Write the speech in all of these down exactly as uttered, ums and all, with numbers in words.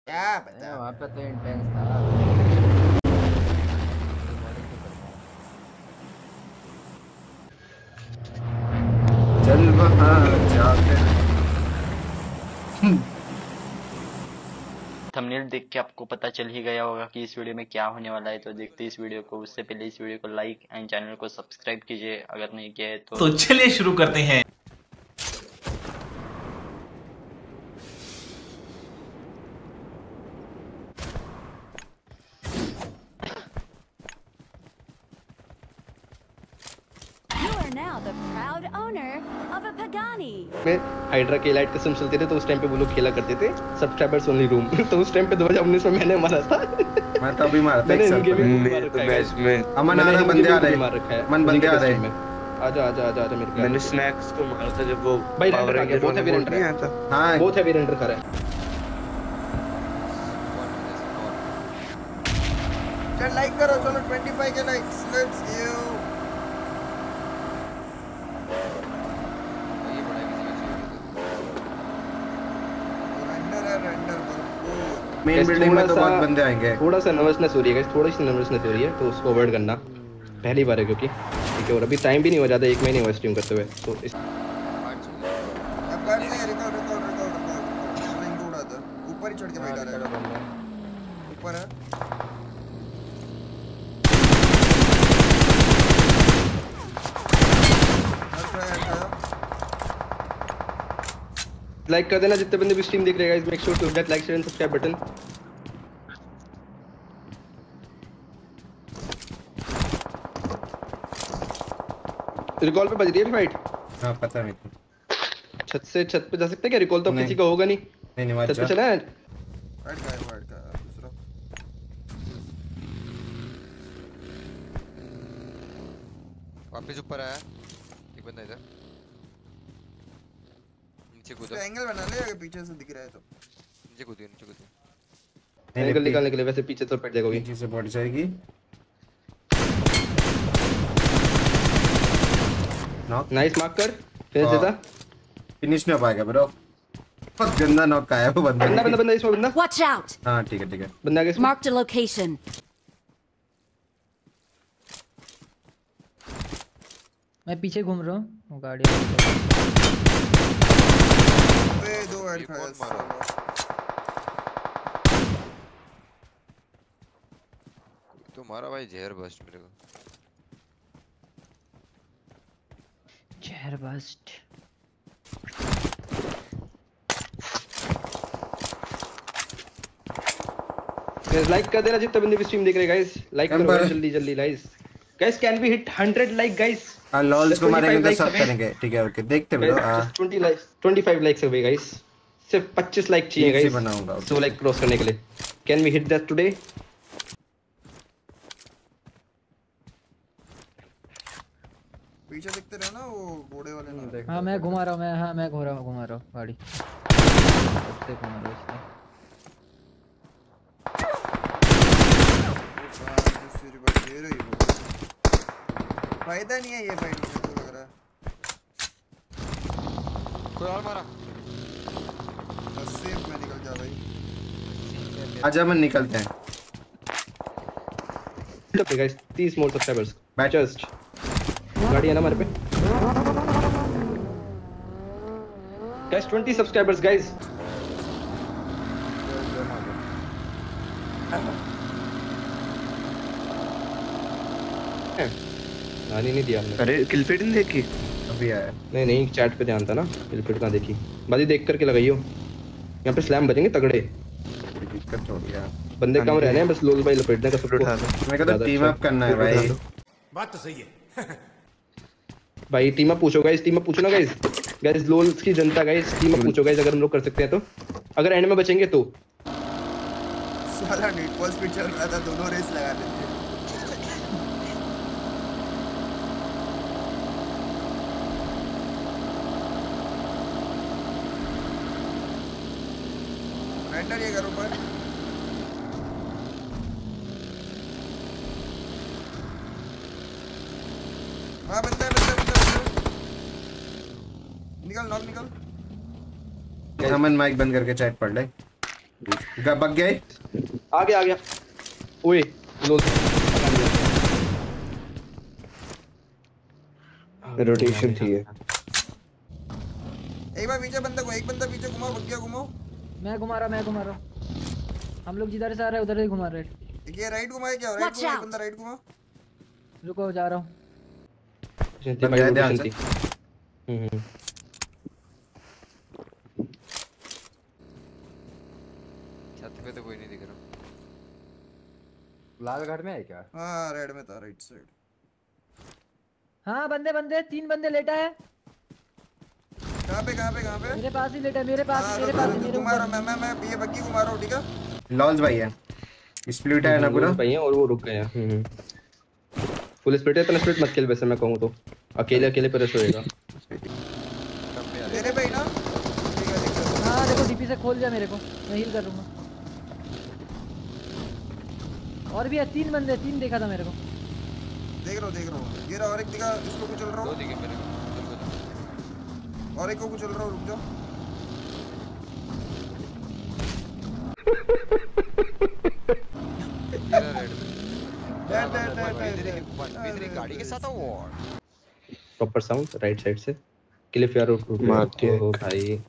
क्या पता वहाँ पे तो इंटेंस था। चल वहाँ जाकर थंबनेल देख के आपको पता चल ही गया होगा कि इस वीडियो में क्या होने वाला है, तो देखते इस वीडियो को। उससे पहले इस वीडियो को लाइक एंड चैनल को सब्सक्राइब कीजिए अगर नहीं किया है तो। तो चलिए शुरू करते हैं। Now the proud owner of a Pagani. में हाइड्रा के लाइट कसम चलते थे तो उस टाइम पे वो लोग खेला करते थे सब्सक्राइबर्स ओनली रूम। तो उस टाइम पे दो हज़ार उन्नीस में मैंने मारा था। मैं तो अभी मारा था एक साल पहले मैच में। अमन आ रहा, बंदे आ रहे, मार रखा है। मन बंदे आ रहे। आजा आजा आजा आजा मेरे को। मैंने स्नैक्स को मारा था जब वो भाई रेंडर आ गया, बहुत हैवी रेंडर है। हां बहुत हैवी रेंडर कर रहा है। चल लाइक करो, चलो पच्चीस के likes, let's you. Main building में तो बहुत बंदे आएंगे। थोड़ा सा नर्वसनेस हो रही है गाइस, थोड़ी सी नर्वसनेस हो रही है, तो उसको अवॉइड करना। पहली बार है क्योंकि ठीक है, और अभी टाइम भी नहीं हुआ ज्यादा, एक महीने हुआ स्ट्रीम करते हुए, तो इस अब कर ले record record record record link उड़ा दो। ऊपर ही चढ़ के बैठा रहा है, ऊपर है। लाइक कर देना जितने बंदे भी स्ट्रीम देख रहे हैं guys, make sure to hit that like share and subscribe button. Recall पे बज रही है फाइट। हां पता नहीं, छत से छत पे जा सकते हैं क्या? रिकॉल तो किसी का होगा नहीं। नहीं नहीं छत पे चला है। फाइट का है, फाइट का दूसरा वापस ऊपर आया एक बंदा इधर नीचे कूदा। एंगल बना ले, अगर पीछे से दिख रहा है तो नीचे कूदियो नीचे कूदियो। एंगल निकालने के लिए वैसे पीछे तो पड़ जाएगा, पीछे से पड़ जाएगी। नॉक नाइस मार्क कर, फिनिश देता। फिनिश नहीं हो पाएगा ब्रो, बहुत गंदा नॉक आया वो बंदा। बंदा बंदा बंदा इसमें बंदा। Watch out. हां ठीक है ठीक है, बंदा आगे। Marked a location. मैं पीछे घूम रहा हूँ, वो गाड़ी। ए दो हेड फायर मारा। तो मारा भाई जहर बस्ट मेरे को। जहर बस्ट। गाइस लाइक कर देना जितने बंदे भी स्ट्रीम देख रहे हैं गाइस, लाइक करो जल्दी जल्दी guys. Guys can we hit hundred like guys? हां लॉल्स को मारेंगे तो सब करेंगे, ठीक है ओके देखते हैं ब्रो। बीस लाइक्स, पच्चीस लाइक्स हो गए गाइस, सिर्फ पच्चीस लाइक चाहिए गाइस बनाऊंगा सौ लाइक क्रॉस करने के लिए। Can we hit that today? पीछे देखते रहो ना वो घोड़े वाले ना। हाँ मैं घुमा रहा हूँ, मैं हाँ मैं घुमा रहा हूँ घुमा रहा हूँ गाड़ी। सबसे घुमा रहा हूँ इसमें। फायदा नहीं है ये फाइट में, तो लग रहा है कोई और मारा। बस सेफ में निकल जा भाई। आजा मन निकलते हैं। ओके गाइस, तीस मोर सब्सक्राइबर्स जस्ट। गाड़ी है ना हमारे पे गाइस, बीस सब्सक्राइबर्स गाइस। गाड़ी नहीं दिया हमने। अरे किल फीड नहीं देखी अभी आया। नहीं नहीं चैट पे ध्यान था ना, किल फीड कहां देखी। बाजी देख करके लगाइयो, यहां पे स्लैम बजेंगे तगड़े। दिक्कत हो गया, बंदे कम रहने हैं बस। लोल भाई लपेटने का सबको। मेरे को तो टीम अप करना है भाई। बात तो सही है। भाई टीम अप पूछो गाइस, टीम अप पूछो ना गाइस। गाइस लोल की जनता गाइस, टीम अप पूछो गाइस, अगर हम लोग कर सकते हैं तो। अगर एंड में बचेंगे तो। साला नीड फॉर स्पीड चल रहा था, दोनों रेस लगा लेते। रेंडर ये करो पर। हां बंदा है बंदा बंदा। निकल नॉक निकल। अमन माइक बंद करके चैट पढ़ ले। ग- बग गए। आ गया आ गया। ओए लोल रोटेशन थी ये। एक बार पीछे बंदा को, एक बंदा पीछे घुमाओ, बग गया घुमाओ। मैं घुमा रहा मैं घुमा रहा हूँ। हम लोग जिधर से आ रहे हैं उधर ही घुमा रहे हैं। ये राइट घुमाए क्या? राइट Watch घुमाओ, एक out. बंदा राइट घुमाओ। रुको जा रहा हूँ। थी भाई रोटेशन थी। हम्म छत पे तो कोई नहीं दिख रहा। लाल घर में है क्या? हाँ रेड में था, राइट साइड। हाँ बंदे बंदे तीन बंदे लेटा है। कहाँ पे कहाँ पे कहाँ पे? मेरे पास ही लेटा है, मेरे पास हाँ, ही, मेरे रुको, पास ही, रुको, मेरे घुमा रहा ऊपर। हूँ, मैं मैं मैं ये बग्गी घुमा रहा हूँ, ठीक है? लॉल्स भाई है, स्प्लिट है ना पूरा भाई है और वो रुक गए हैं। हम्म फुल स्प्लिट है, इतना स्प्लिट मत खेल वैसे मैं कहूँ तो। अकेले अकेले पर होएगा। तेरे पे ही ना? ठीक है ठीक है। हाँ देखो डीपी से खोल दिया मेरे को, मैं हील कर लूंगा। और भी है तीन बंदे, तीन देखा था मेरे को। देख रहा हूँ देख रहा हूँ। ये रहा और एक दिखा, इसको कुचल रहा दो हूँ। दिखे मेरे को। और एक को कुचल रहा हूँ, रुक जाओ। ये रहा रेड में। डेड डेड डेड भाई डेड तेरी डेड। भाई तेरी गाड़ी के साथ award. Proper sound right side से क्लिप यार मारती है। ओ भाई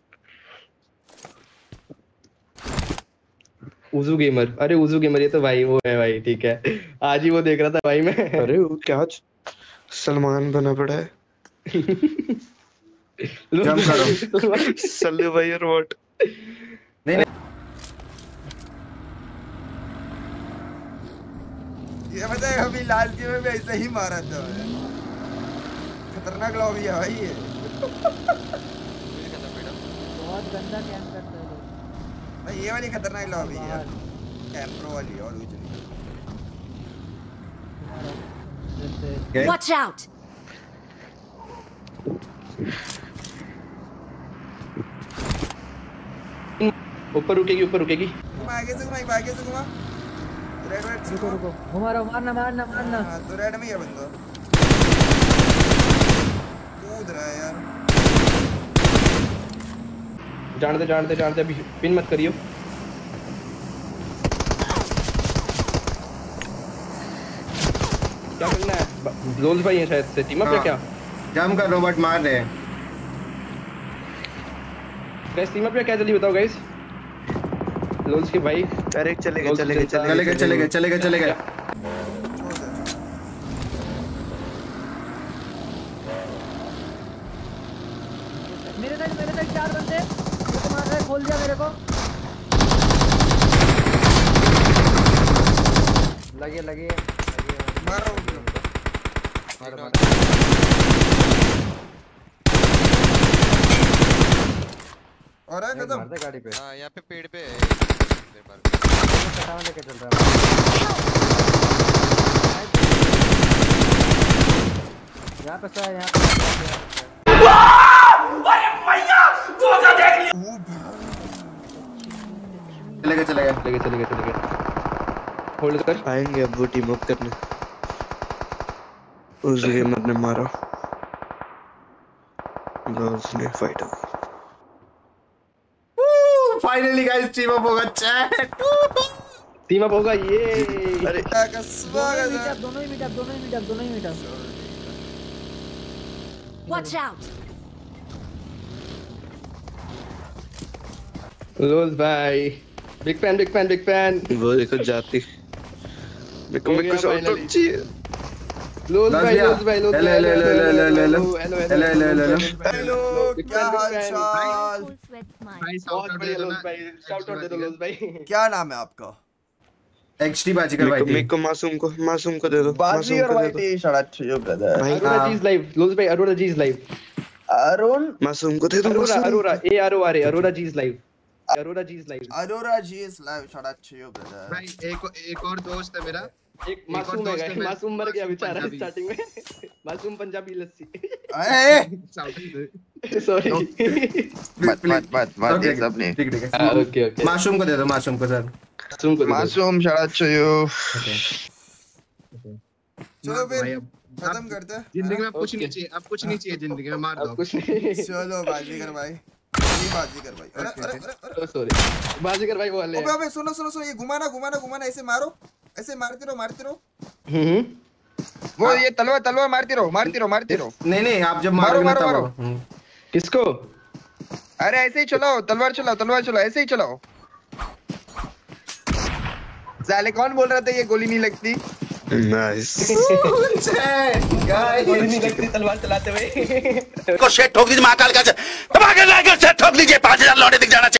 उजू गेमर। अरे उजू गेमर ये तो भाई वो है भाई, ठीक है। आज ही वो देख रहा था भाई मैं। अरे वो क्या सलमान बना पड़ा है। जंप करो सल्ले भाई और व्हाट। नहीं नहीं ये पता है अभी लाल जी में भी ऐसा ही मारा था मैं। खतरनाक लॉबी है भाई ये। बहुत गंदा कैंप करता है लोग। भाई ये वाली खतरनाक लॉबी है, कैंप्रो वाली और कुछ नहीं। गए? Watch out! ऊपर रुकेगी ऊपर रुकेगी। घुमा आगे से, घुमा एक बार आगे से घुमा। रेड रेड से रुको घुमा। रुको घुमा रहा हूँ, मारना मारना मारना। हाँ तो रेड में ही है बंदा। कूद रहा है यार। जानते जानते जानते अभी पिन मत करियो। क्या करना है? लोल्स भाई हैं शायद से टीम अप है क्या? जंप कर रोबोट मार रहे हैं। गाइस टीम अप है क्या? जल्दी बताओ गाइस। लोल्स के भाई अरे चले गए लोल्स चले गए चलता है। चले गए चले गए चले गए चले गए। छोड़ दे। मेरे साइड मेरे साइड चार बंदे मेरे को मार रहे हैं, खोल दिया मेरे को। लगे लगे मार रहा हूँ। मारो मारो। और है खत्म। मारते गाड़ी पे। हाँ यहाँ पे पेड़ पे है। मेरे मार के। कटावा लेके चल रहा है। यहाँ पे सा यहाँ पे चले गए चले गए चले गए चले गए चले गए। होल्ड कर। आएंगे अब वो टीम अप करने। उस गेमर ने मारा। गर्ल्स ने fight up. Finally guys team up होगा। चैट टीम अप होगा ये। अरे क्या का दोनों ही स्वागत है। मीटअप दोनों ही मीटअप दोनों ही मीटअप दोनों ही मीटअप। Watch out! लोल्स भाई big fan big fan big fan. वो देखो जाती। मेरे को हो मेरे गया को शॉट finally। चाहिए। लोल्स भाई लोल्स भाई लोल्स hello hello hello hello hello hello hello hello hello hello hello क्या हाल चाल? With my बहुत बढ़िया लोल्स भाई। शाउट आउट दे दो लोल्स भाई। क्या नाम है आपका? एक्सटी बाजीकर मेरे भाई को थी। मेरे को मासूम को मासूम को दे दो। मासूम बाजीगर को दे भाई दो। टी शर्ट अच्छी हो ब्रदर। भाई अरोरा जी इज लाइव। लोल्स भाई अरोरा जी इज लाइव। अरुण मासूम को दे दो। अरोरा मासूम। Arora A R O R A Arora ji is live. Arora ji is live. Arora ji is live shirt अच्छी हो ब्रदर। भाई एक एक और दोस्त है मेरा। एक मासूम है दोस्त है गाइस। मेरा, मासूम मर गया मासूम बेचारा पंजाबी। स्टार्टिंग में। मासूम पंजाबी लस्सी। अरे सॉरी। मत मत मत मत ओके, ये सब नहीं। ठीक ठीक है। Okay okay. मासूम को दे दो, मासूम को सर। मासूम को दे दो। मासूम शराब चाहिए। चलो भाई फिर अब खत्म करते हैं। जिंदगी में अब कुछ ओके। नहीं चाहिए, अब कुछ नहीं चाहिए जिंदगी में, मार अब दो। कुछ नहीं। चलो बाजीगर भाई ये बाजीगर भाई। अरे अरे अरे सॉरी बाजीगर भाई वो वाले अबे अबे सुनो सुनो सुनो, ये घुमाना घुमाना घुमाना, ऐसे मारो, ऐसे मारते रहो मारते रहो। हम्म वो ये तलवार तलवार मारती रहो मारती रहो मारती रहो। नहीं नहीं आप जब मारो मारोगे मारो ना मारो। तब किसको? अरे ऐसे ही चलाओ, तलवार चलाओ तलवार चलाओ, ऐसे ही चलाओ। साले कौन बोल रहा था ये गोली नहीं लगती? नाइस। गोली नहीं लगती तलवार चलाते हुए। को शेट ठोक दीजिए महाकाल का, ठोक दीजिए, पांच हजार लौटे दिख जाना चाहिए।